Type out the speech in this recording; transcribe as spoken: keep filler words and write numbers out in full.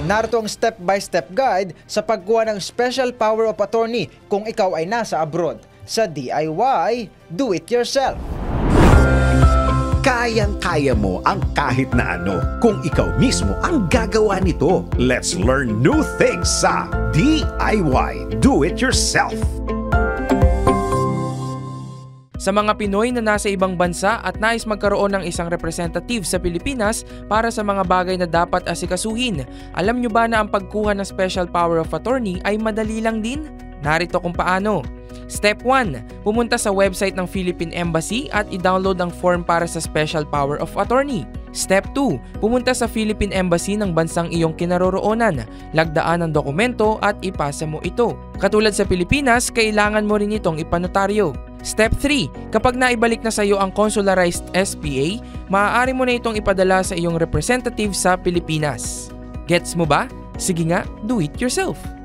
Narito ang step-by-step guide sa pagkuha ng Special Power of Attorney kung ikaw ay nasa abroad. Sa D I Y, do it yourself. Kayang-kaya mo ang kahit na ano kung ikaw mismo ang gagawa nito. Let's learn new things sa D I Y, do it yourself. Sa mga Pinoy na nasa ibang bansa at nais magkaroon ng isang representative sa Pilipinas para sa mga bagay na dapat asikasuhin, alam nyo ba na ang pagkuha ng Special Power of Attorney ay madali lang din? Narito kung paano. Step one. Pumunta sa website ng Philippine Embassy at i-download ang form para sa Special Power of Attorney. Step two. Pumunta sa Philippine Embassy ng bansang iyong kinaroroonan, lagdaan ang dokumento at ipasa mo ito. Katulad sa Pilipinas, kailangan mo rin itong ipanotaryo. Step three. Kapag naibalik na sa iyo ang consularized S P A, maaari mo na itong ipadala sa iyong representative sa Pilipinas. Gets mo ba? Sige nga, do it yourself!